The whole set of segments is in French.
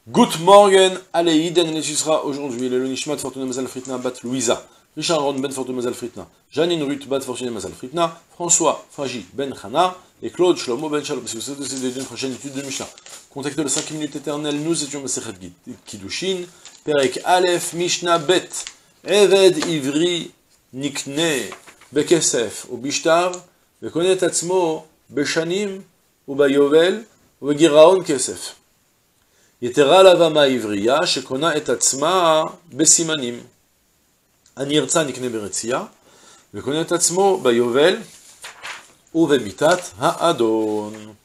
Good morning, allez, Iden Nechisra, aujourd'hui, le Nishmat Fortuna Mazal Fritna Bat Louisa, Richard Ron Ben Fortuna Mazal Fritna, Janine Ruth Bat Fortuna Mazal Fritna, François Fragi Ben Chana, et Claude Shlomo Ben Shalom, si vous souhaitez décider d'une prochaine étude de Mishnah. Contactez le 5 minutes éternelles, nous étions Masechet Kiddushin, Perek Aleph Mishnah Bet, Eved Ivri Nikne Bekesef, ou Bishtar, Bekonet Atzmo, Beshanim, ou Bayovel, ou Giraon Kesef. יתרה לבמה העברייה שקונה את עצמה בסימנים. אני ארצה נקנה ברצייה, וקונה את עצמו ביובל ובמיתת האדון.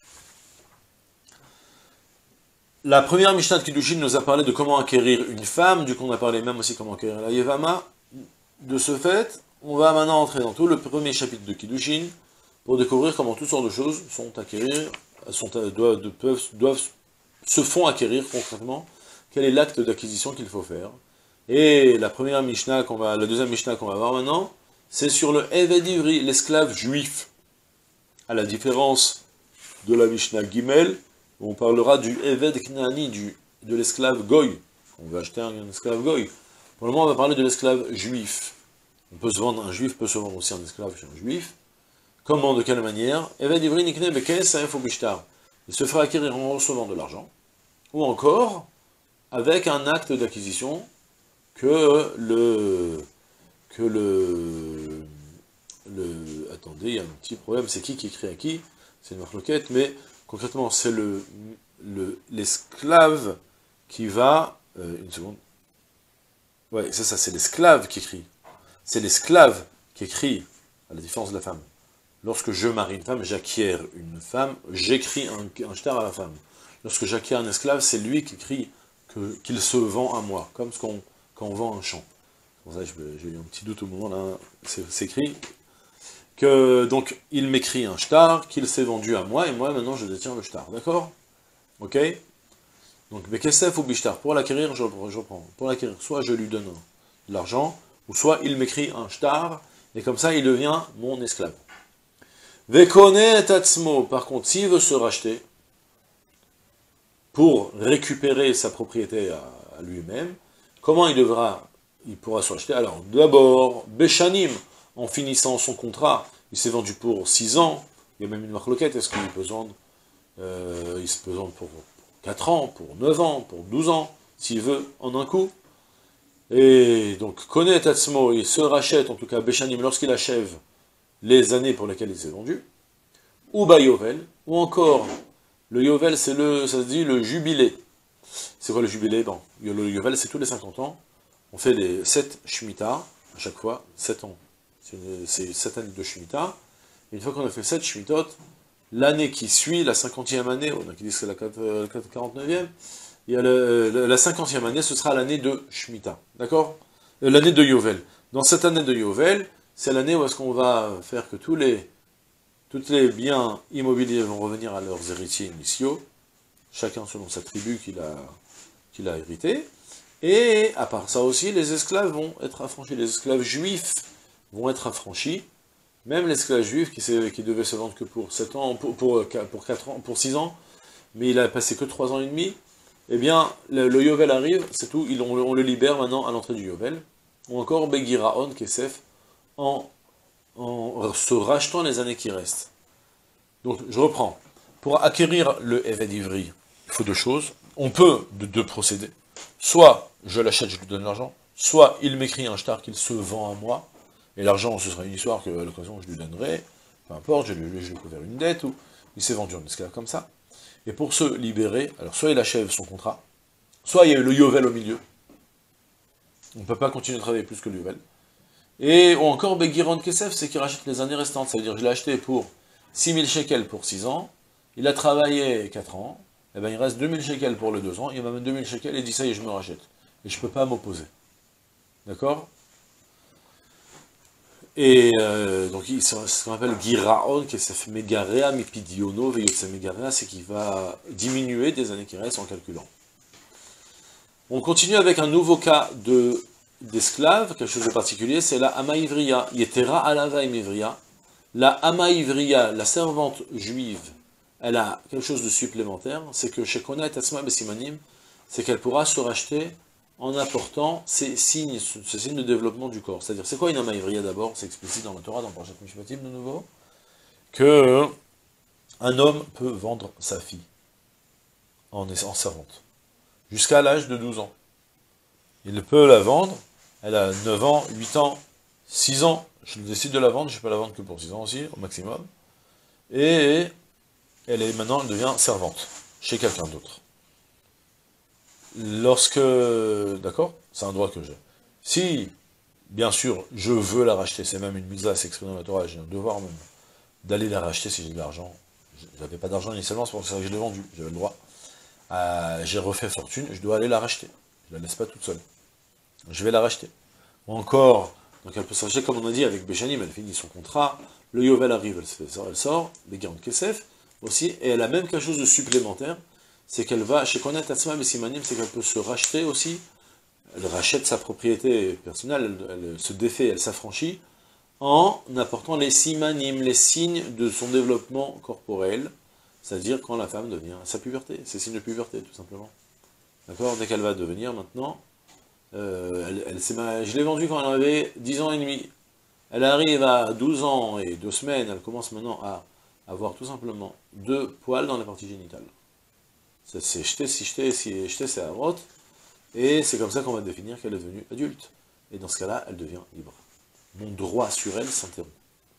La première Mishnah de Kiddushin nous a parlé de comment acquérir une femme, du coup on a parlé même aussi comment acquérir la Yevama. De ce fait, on va maintenant entrer dans tout le premier chapitre de Kiddushin pour découvrir comment toutes sortes de choses sont acquérir, doivent se font acquérir concrètement, quel est l'acte d'acquisition qu'il faut faire. Et la deuxième Mishnah qu'on va voir maintenant, c'est sur le Eved Ivri, l'esclave juif. À la différence de la Mishnah Gimel, où on parlera du Eved Knani, de l'esclave Goy. On va acheter un esclave Goy. Pour le moment, on va parler de l'esclave juif. Un juif peut se vendre aussi un esclave chez un juif. Comment, de quelle manière? Eved Ivri Nikne Bekes Saef Bishtar. Il se fera acquérir en recevant de l'argent, ou encore avec un acte d'acquisition attendez, il y a un petit problème, c'est qui écrit à qui? C'est une marloquette, mais concrètement, c'est l'esclave qui va... une seconde. Ouais, c'est ça, c'est l'esclave qui écrit. C'est l'esclave qui écrit, à la différence de la femme. Lorsque je marie une femme, j'acquiers une femme, j'écris un shtar à la femme. Lorsque j'acquiers un esclave, c'est lui qui écrit qu'il se vend à moi, comme quand on vend un champ. C'est pour ça que j'ai eu un petit doute au moment là, c'est écrit que donc il m'écrit un shtar, qu'il s'est vendu à moi, et moi maintenant je détiens le shtar, d'accord? Ok? Donc Bekesef ou Bishtar, pour l'acquérir, je reprends. Pour l'acquérir, soit je lui donne de l'argent, ou soit il m'écrit un shtar, et comme ça il devient mon esclave. Vekonet atzmo, par contre, s'il veut se racheter, pour récupérer sa propriété à lui-même, comment il pourra se racheter? Alors, d'abord, Beshanim, en finissant son contrat, il s'est vendu pour 6 ans, il y a même une marloquette, est-ce qu'il peut se vendre, il se peut vendre pour 4 ans, pour 9 ans, pour 12 ans, s'il veut, en un coup. Et donc, Konet atzmo, il se rachète, en tout cas, Beshanim, lorsqu'il achève les années pour lesquelles il s'est vendu, ou Bayovel, ou encore, le Yovel, ça se dit le jubilé. C'est quoi le jubilé? Bon, le Yovel, c'est tous les 50 ans, on fait les 7 Shemitah, à chaque fois, 7 ans, c'est 7 années de Shemitah, et une fois qu'on a fait 7 Shemitot, l'année qui suit, la 50e année, on a qui dit que c'est la 49e, il y a la 50e année, ce sera l'année de Shemitah, d'accord? L'année de Yovel. Dans cette année de Yovel, c'est l'année où est-ce qu'on va faire que tous les biens immobiliers vont revenir à leurs héritiers initiaux, chacun selon sa tribu qu'il a hérité, et à part ça aussi, les esclaves vont être affranchis, les esclaves juifs vont être affranchis, même l'esclave juif qui devait se vendre que pour 7 ans, pour 4 ans, pour 6 ans, mais il a passé que 3 ans et demi, eh bien, le Yovel arrive, c'est tout, on le libère maintenant à l'entrée du Yovel, ou encore Begiraon Kesef, en se rachetant les années qui restent. Donc, je reprends. Pour acquérir le Eved Ivri, il faut 2 choses. On peut de 2 procédés. Soit je l'achète, je lui donne l'argent, soit il m'écrit un shtar qu'il se vend à moi, et l'argent, ce sera une histoire que à l'occasion je lui donnerai, peu importe, je lui ai couvert une dette, ou il s'est vendu en esclave comme ça. Et pour se libérer, alors soit il achève son contrat, soit il y a eu le Yovel au milieu. On ne peut pas continuer de travailler plus que le Yovel. Et ou encore Begiron Kesef, c'est qu'il rachète les années restantes, c'est-à-dire je l'ai acheté pour 6000 shekels pour 6 ans, il a travaillé 4 ans, et bien il reste 2000 shekels pour les 2 ans, il m'amène 2000 shekels et dit ça y est, je me rachète. Et je ne peux pas m'opposer. D'accord? Et donc c'est ce qu'on appelle Giraon Kesef Megarea Mipidiono Veyotse Megarea, c'est qu'il va diminuer des années qui restent en calculant. On continue avec un nouveau cas d'esclave, quelque chose de particulier, c'est la Ama Ivriya, Yetera Alava Ivriya. La Ama Ivriya, la servante juive, elle a quelque chose de supplémentaire, c'est que chez Kona et Tatsma Besimanim, c'est qu'elle pourra se racheter en apportant ces signes de développement du corps. C'est-à-dire, c'est quoi une amaïvria d'abord? C'est explicite dans la Torah, dans Parashat Mishpatim de nouveau, que un homme peut vendre sa fille en servante, jusqu'à l'âge de 12 ans. Il peut la vendre, elle a 9 ans, 8 ans, 6 ans, je décide de la vendre, je ne peux la vendre que pour 6 ans aussi, au maximum, et maintenant, elle devient servante, chez quelqu'un d'autre. Lorsque, d'accord, c'est un droit que j'ai. Si, bien sûr, je veux la racheter, c'est même une mitzvah, c'est exprimé dans la Torah, j'ai un devoir même, d'aller la racheter si j'ai de l'argent. J'avais pas d'argent initialement, c'est pour ça que je l'ai vendu, j'avais le droit. J'ai refait fortune, je dois aller la racheter. Je la laisse pas toute seule. Je vais la racheter. Ou encore, donc elle peut se racheter, comme on a dit, avec Béchanim, elle finit son contrat, le Yovel arrive, elle sort, les gardes Kesef aussi, et elle a même quelque chose de supplémentaire, c'est qu'elle va, chez Konet Atzma Besimanim, c'est qu'elle peut se racheter aussi, elle rachète sa propriété personnelle, elle se défait, elle s'affranchit, en apportant les simanim, les signes de son développement corporel, c'est-à-dire quand la femme devient sa puberté, ses signes de puberté, tout simplement. D'accord? Dès qu'elle va devenir maintenant, je l'ai vendue quand elle avait 10 ans et demi. Elle arrive à 12 ans et 2 semaines, elle commence maintenant à avoir tout simplement 2 poils dans la partie génitale. C'est jeté, si jeté, c'est à droite, et c'est comme ça qu'on va définir qu'elle est devenue adulte. Et dans ce cas-là, elle devient libre. Mon droit sur elle s'interrompt.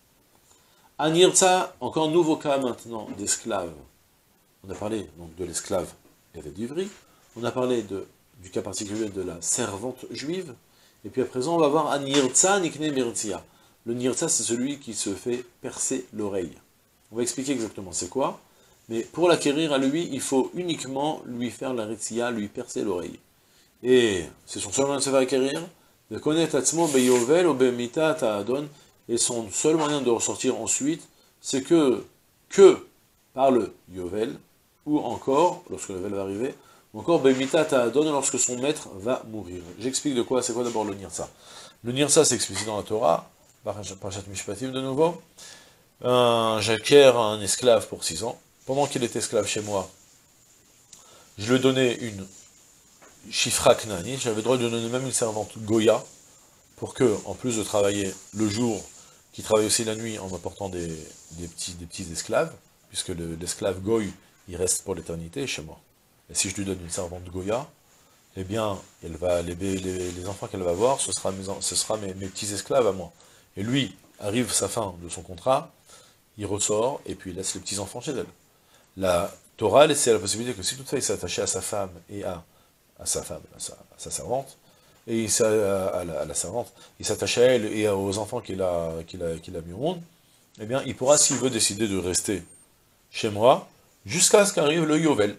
Anirtsa, encore un nouveau cas maintenant d'esclave. On a parlé donc de l'esclave Eved Ivri, on a parlé du cas particulier de la servante juive, et puis à présent on va voir Anirtsa Nikne Mirtsia. Le Nirtsa, c'est celui qui se fait percer l'oreille. On va expliquer exactement c'est quoi, mais pour l'acquérir à lui, il faut uniquement lui faire la Ritsia, lui percer l'oreille. Et c'est son seul moyen de se faire acquérir, de connaître Atzmo Beyovel ou Bemita Ta'adon, et son seul moyen de ressortir ensuite, c'est que par le Yovel, ou encore, lorsque le Yovel va arriver, ou encore Bemita Ta'adon, lorsque son maître va mourir. J'explique de quoi, c'est quoi d'abord le Nirtsa. Le Nirtsa, c'est explicité dans la Torah, Parashat Mishpatim de nouveau. J'acquiers un esclave pour 6 ans. Pendant qu'il est esclave chez moi, je lui donnais une Shifra Knani, j'avais le droit de lui donner même une servante Goya, pour que, en plus de travailler le jour, qu'il travaille aussi la nuit en m'apportant des petits esclaves, puisque l'esclave Goy, il reste pour l'éternité chez moi. Et si je lui donne une servante Goya, eh bien, les enfants qu'elle va avoir, ce sera mes petits esclaves à moi. Et lui, arrive sa fin de son contrat, il ressort, et puis il laisse les petits enfants chez elle. La Torah laissait la possibilité que si toutefois il s'attachait à sa femme et à sa servante, et à la servante, il s'attache à elle et aux enfants qu'il a mis au monde, eh bien, il pourra, s'il veut, décider de rester chez moi, jusqu'à ce qu'arrive le Yovel.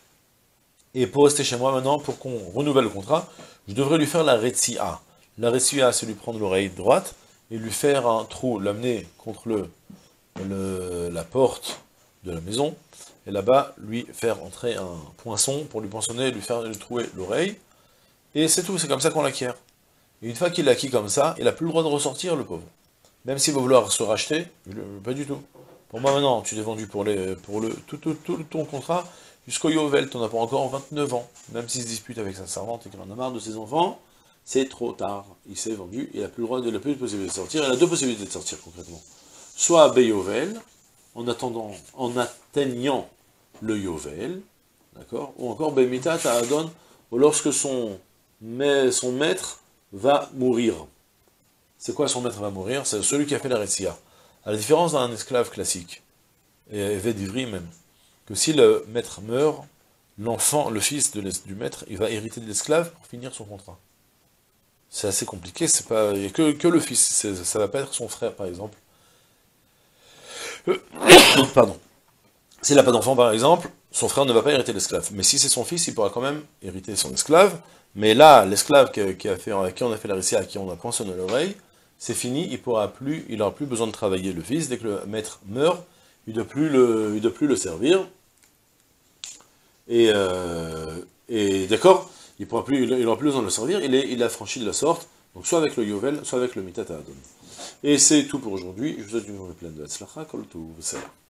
Et pour rester chez moi maintenant, pour qu'on renouvelle le contrat, je devrais lui faire la Retsia. La Retsia, c'est lui prendre l'oreille droite, et lui faire un trou, l'amener contre la porte de la maison, et là-bas, lui faire entrer un poinçon pour lui poinçonner, lui trouer l'oreille, et c'est tout, c'est comme ça qu'on l'acquiert. Et une fois qu'il l'a acquis comme ça, il n'a plus le droit de ressortir, le pauvre. Même s'il va vouloir se racheter, pas du tout. Pour moi maintenant, tu l'es vendu pour tout ton contrat, jusqu'au Yovel, tu n'en as pas encore 29 ans. Même s'il se dispute avec sa servante et qu'il en a marre de ses enfants, c'est trop tard. Il s'est vendu, il n'a plus le droit, il n'a plus de possibilité de sortir, il a 2 possibilités de sortir concrètement. Soit à Beyovel, en atteignant le Yovel, d'accord, ou encore Bemita Ta'adon, ou lorsque son maître va mourir. C'est quoi son maître va mourir? C'est celui qui a fait la Retsia. À la différence d'un esclave classique, et Eved Ivri même, que si le maître meurt, l'enfant, le fils du maître, il va hériter de l'esclave pour finir son contrat. C'est assez compliqué, il n'y a que le fils, ça va pas être son frère par exemple. Pardon. S'il n'a pas d'enfant, par exemple, son frère ne va pas hériter l'esclave. Mais si c'est son fils, il pourra quand même hériter son esclave. Mais là, l'esclave à qui on a fait la récit, à qui on a poinçonné l'oreille, c'est fini, il n'aura plus besoin de travailler le fils. Dès que le maître meurt, il ne doit plus le servir. Et d'accord, il n'aura plus besoin de le servir, il a franchi de la sorte, donc soit avec le Yovel, soit avec le Mitat Adon. Et c'est tout pour aujourd'hui. Je vous souhaite une journée pleine de Hatzlacha, Kol Tov, Salam.